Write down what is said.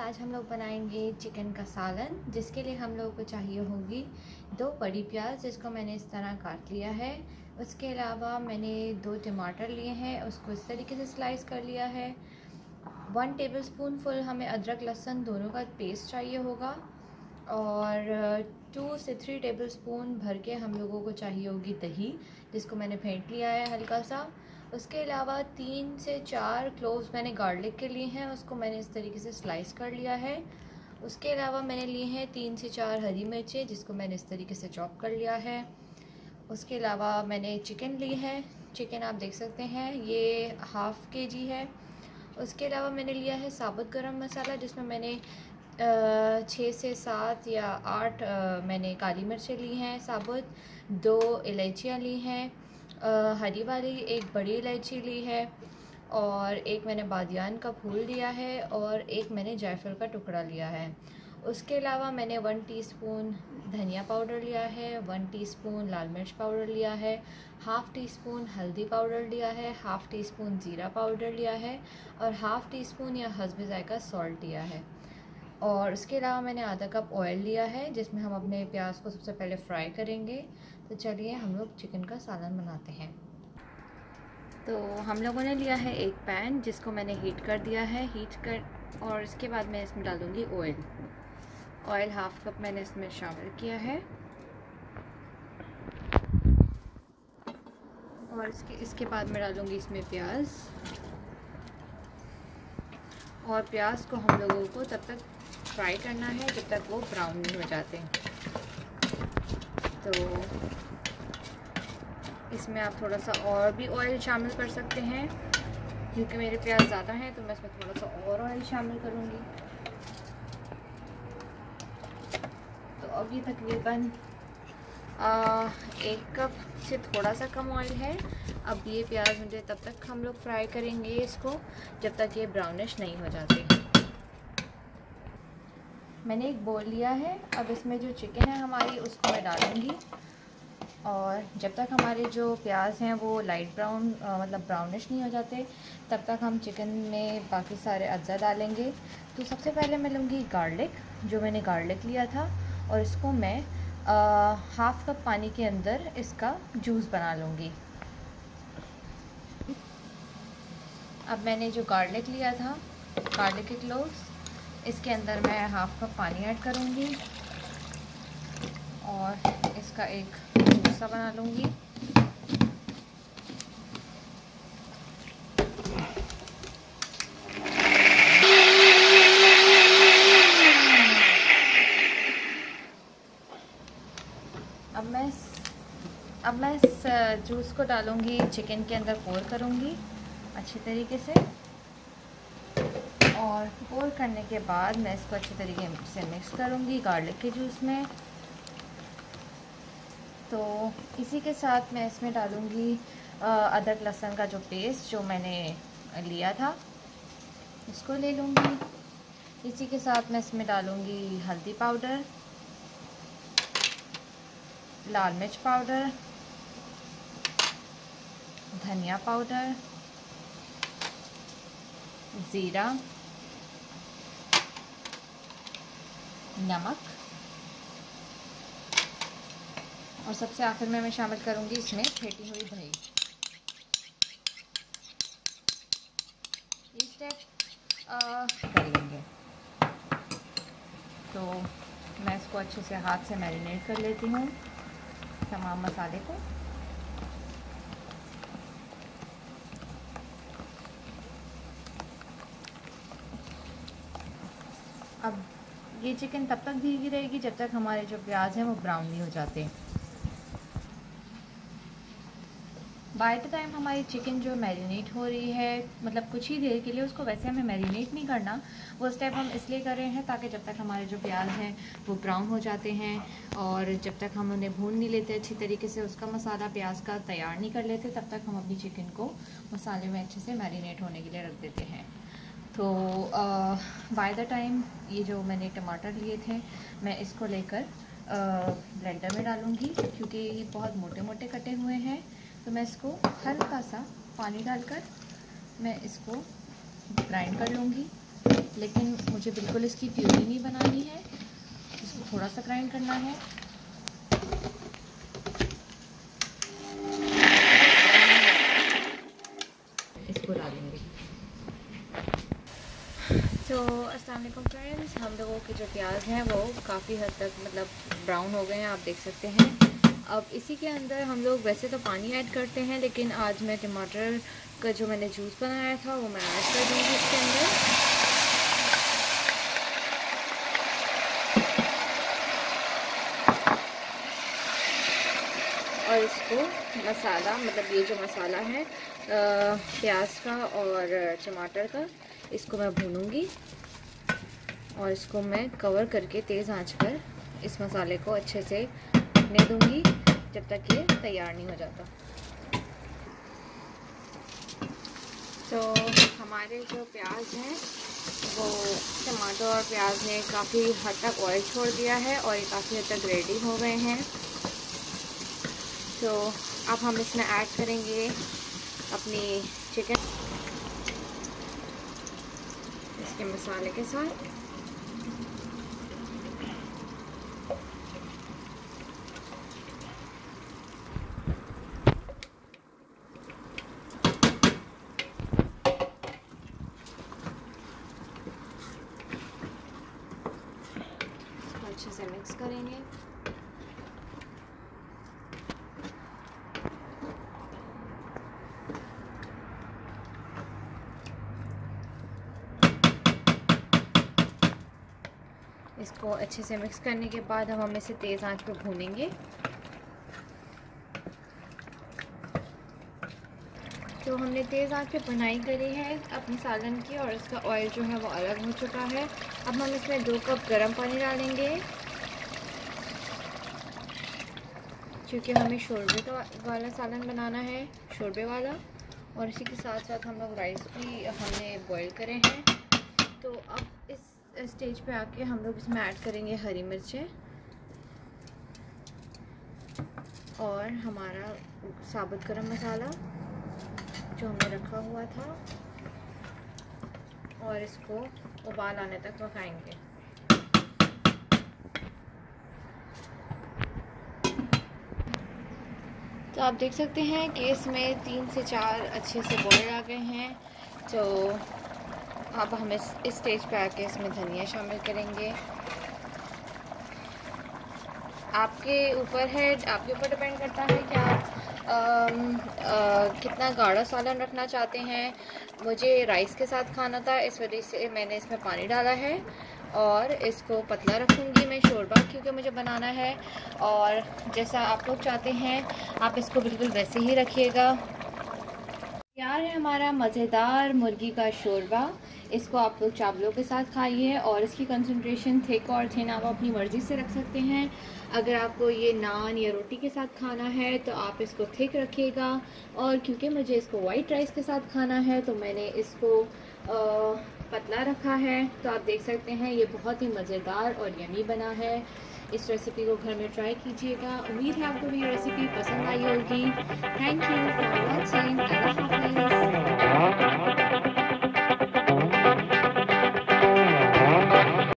आज हम लोग बनाएंगे चिकन का सालन, जिसके लिए हम लोगों को चाहिए होगी 2 बड़ी प्याज, जिसको मैंने इस तरह काट लिया है। उसके अलावा मैंने 2 टमाटर लिए हैं, उसको इस तरीके से स्लाइस कर लिया है। 1 टेबलस्पून फुल हमें अदरक लहसुन दोनों का पेस्ट चाहिए होगा और 2 से 3 टेबलस्पून भर के हम लोगों को चाहिए होगी दही, जिसको मैंने फेंट लिया है हल्का सा। उसके अलावा 3 से 4 क्लोव्स मैंने गार्लिक के लिए हैं, उसको मैंने इस तरीके से स्लाइस कर लिया है। उसके अलावा मैंने लिए हैं 3 से 4 हरी मिर्चें, जिसको मैंने इस तरीके से चॉप कर लिया है। उसके अलावा मैंने चिकन ली है, चिकन आप देख सकते हैं ये ½ kg है। उसके अलावा मैंने लिया है साबुत गरम मसाला, जिसमें मैंने 6 से 7 या 8 मैंने काली मिर्चें ली हैं साबुत, 2 इलायचियाँ ली हैं, हरी वाली 1 बड़ी इलायची ली है और 1 मैंने बादियान का फूल लिया है और 1 मैंने जायफल का टुकड़ा लिया है। उसके अलावा मैंने 1 टीस्पून धनिया पाउडर लिया है, 1 टीस्पून लाल मिर्च पाउडर लिया है, ½ टीस्पून हल्दी पाउडर लिया है, ½ टीस्पून ज़ीरा पाउडर लिया है और ½ टीस्पून या हस्ब ज़ायक़ा सॉल्ट लिया है। और उसके अलावा मैंने आधा कप ऑयल लिया है, जिसमें हम अपने प्याज को सबसे पहले फ्राई करेंगे। तो चलिए हम लोग चिकन का सालन बनाते हैं। तो हम लोगों ने लिया है एक पैन, जिसको मैंने हीट कर दिया है, और इसके बाद मैं इसमें डाल दूँगी ऑयल। ऑयल ½ कप मैंने इसमें शामिल किया है और इसके बाद मैं डालूँगी इसमें प्याज। और प्याज को हम लोगों को तब तक फ्राई करना है जब तक वो ब्राउन नहीं हो जाते। तो इसमें आप थोड़ा सा और भी ऑयल शामिल कर सकते हैं, क्योंकि मेरे प्याज ज़्यादा हैं तो मैं इसमें थोड़ा सा और ऑयल शामिल करूँगी। तो अब ये तकरीबन 1 कप से थोड़ा सा कम ऑयल है। अब ये प्याज मुझे तब तक हम लोग फ्राई करेंगे इसको जब तक ये ब्राउनिश नहीं हो जाते। मैंने एक बोल लिया है, अब इसमें जो चिकन है हमारी उसको मैं डालूँगी और जब तक हमारे जो प्याज हैं वो लाइट ब्राउन मतलब ब्राउनिश नहीं हो जाते तब तक हम चिकन में बाकी सारे अज्जा डालेंगे। तो सबसे पहले मैं लूँगी गार्लिक, जो मैंने गार्लिक लिया था, और इसको मैं ½ कप पानी के अंदर इसका जूस बना लूँगी। अब मैंने जो गार्लिक लिया था, गार्लिक के क्लोव्स, इसके अंदर मैं ½ कप पानी ऐड करूँगी और इसका एक जूस सा बना लूँगी। अब मैं इस जूस को डालूँगी चिकन के अंदर, पोर करूँगी अच्छी तरीके से, और पोर करने के बाद मैं इसको अच्छी तरीके से मिक्स करूँगी गार्लिक के जूस में। तो इसी के साथ मैं इसमें डालूँगी अदरक लहसुन का जो पेस्ट जो मैंने लिया था इसको ले लूँगी। इसी के साथ मैं इसमें डालूँगी हल्दी पाउडर, लाल मिर्च पाउडर, धनिया पाउडर, ज़ीरा, नमक, और सबसे आखिर में मैं शामिल करूँगी इसमें फेंटी हुई दही। ये स्टेप कर लेंगे। तो मैं इसको अच्छे से हाथ से मैरिनेट कर लेती हूँ तमाम मसाले को। अब ये चिकन तब तक भीगी रहेगी जब तक हमारे जो प्याज हैं वो ब्राउन नहीं हो जाते। बाय द टाइम हमारी चिकन जो मैरिनेट हो रही है, मतलब कुछ ही देर के लिए, उसको वैसे हमें मैरिनेट नहीं करना, वो स्टेप हम इसलिए कर रहे हैं ताकि जब तक हमारे जो प्याज हैं वो ब्राउन हो जाते हैं और जब तक हम उन्हें भून नहीं लेते अच्छी तरीके से, उसका मसाला प्याज का तैयार नहीं कर लेते, तब तक हम अपनी चिकन को मसाले में अच्छे से मैरिनेट होने के लिए रख देते हैं। तो बाय द टाइम ये जो मैंने टमाटर लिए थे मैं इसको लेकर ब्लेंडर में डालूँगी, क्योंकि ये बहुत मोटे मोटे कटे हुए हैं। तो मैं इसको हल्का सा पानी डालकर मैं इसको ग्राइंड कर लूँगी। लेकिन मुझे बिल्कुल इसकी प्यूरी नहीं बनानी है, इसको थोड़ा सा ग्राइंड करना है। इसको डालेंगे। तो अस्सलाम वालेकुम फ्रेंड्स, हम लोगों के जो प्याज हैं वो काफ़ी हद तक मतलब ब्राउन हो गए हैं, आप देख सकते हैं। अब इसी के अंदर हम लोग वैसे तो पानी ऐड करते हैं, लेकिन आज मैं टमाटर का जो मैंने जूस बनाया था वो मैं ऐड कर दूँगी इसके अंदर। और इसको मसाला मतलब ये जो मसाला है प्याज का और टमाटर का, इसको मैं भूनूंगी और इसको मैं कवर करके तेज़ आंच पर इस मसाले को अच्छे से पकने दूंगी जब तक ये तैयार नहीं हो जाता। तो हमारे जो प्याज हैं वो टमाटर और प्याज ने काफ़ी हद तक ऑयल छोड़ दिया है और ये काफ़ी हद तक रेडी हो गए हैं। तो अब हम इसमें ऐड करेंगे अपनी चिकन इसके मसाले के साथ। इसको अच्छे से मिक्स करेंगे। इसको अच्छे से मिक्स करने के बाद हम इसे तेज़ आंच पर भूनेंगे। तो हमने तेज़ आंच पे बुनाई करी है अपने सालन की और इसका ऑयल जो है वो अलग हो चुका है। अब हम इसमें 2 कप गर्म पानी डालेंगे क्योंकि हमें शोरबे का वाला सालन बनाना है, शोरबे वाला। और इसी के साथ साथ हम लोग राइस भी हमने बॉईल करे हैं। तो अब इस स्टेज पे आके हम लोग इसमें ऐड करेंगे हरी मिर्चें और हमारा साबुत गरम मसाला जो हमने रखा हुआ था, और इसको उबाल आने तक पकाएंगे। तो आप देख सकते हैं कि इसमें 3 से 4 अच्छे से बॉयल आ गए हैं। तो अब हम इस स्टेज पे आके इसमें धनिया शामिल करेंगे। आपके ऊपर डिपेंड करता है कि आप कितना गाढ़ा सालन रखना चाहते हैं। मुझे राइस के साथ खाना था, इस वजह से मैंने इसमें पानी डाला है और इसको पतला रखूँगी मैं शोरबा क्योंकि मुझे बनाना है। और जैसा आप लोग चाहते हैं आप इसको बिल्कुल वैसे ही रखिएगा। तैयार है हमारा मज़ेदार मुर्गी का शोरबा। इसको आप लोग चावलों के साथ खाइए और इसकी कंसंट्रेशन थिक और थिन आप अपनी मर्ज़ी से रख सकते हैं। अगर आपको ये नान या रोटी के साथ खाना है तो आप इसको थिक रखिएगा, और क्योंकि मुझे इसको वाइट राइस के साथ खाना है तो मैंने इसको पतला रखा है। तो आप देख सकते हैं ये बहुत ही मज़ेदार और यमी बना है। इस रेसिपी को घर में ट्राई कीजिएगा। उम्मीद है आपको ये रेसिपी पसंद आई होगी। Thank you for watching. अल्लाह हाफ़िज़।